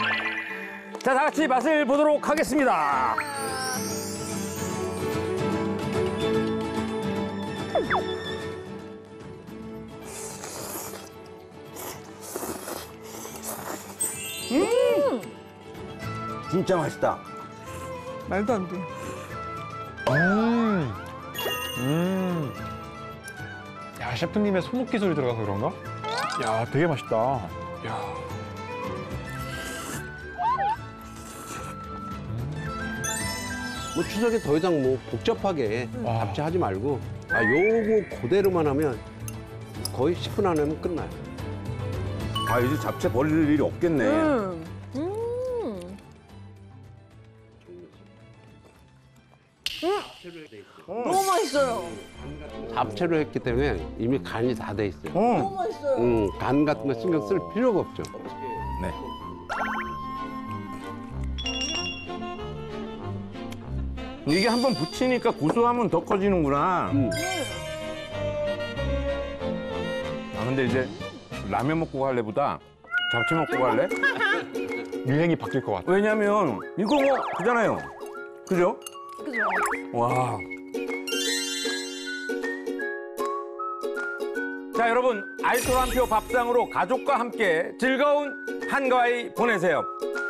자, 다 같이 맛을 보도록 하겠습니다. 진짜 맛있다. 말도 안 돼. 야, 셰프님의 손목 기술이 들어가서 그런가? 야, 되게 맛있다. 야. 뭐 추석에 더 이상 뭐 복잡하게 잡채하지 말고 요거 그대로만 하면 거의 10분 안에 하면 끝나요. 아, 이제 잡채 버릴 일이 없겠네. 너무 맛있어요. 잡채로 했기 때문에 이미 간이 다 돼 있어요. 너무 맛있어요. 간 같은 거 신경 쓸 필요가 없죠. 네. 이게 한번 붙이니까 고소함은 더 커지는구나. 아, 근데 이제 라면 먹고 갈래보다 잡채 먹고 갈래? 유행이 바뀔 것 같아. 왜냐면 이거 뭐 그잖아요. 그죠? 그죠? 와. 자, 여러분, 알토란표 밥상으로 가족과 함께 즐거운 한가위 보내세요.